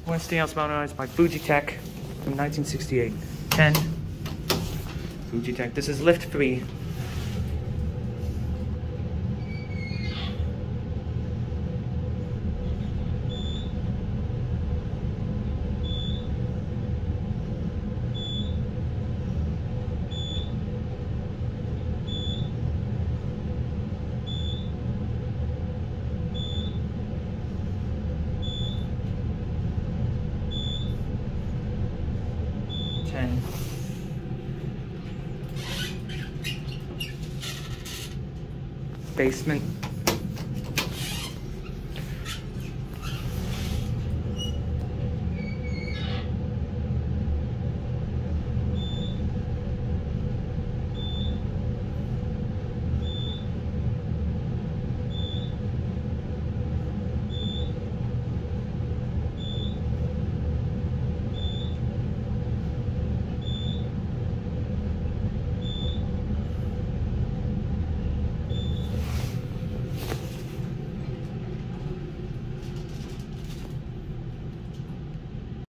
Westinghouse modernized by Fujitec from 1968. 10. Fujitec'd. This is lift 3. Basement.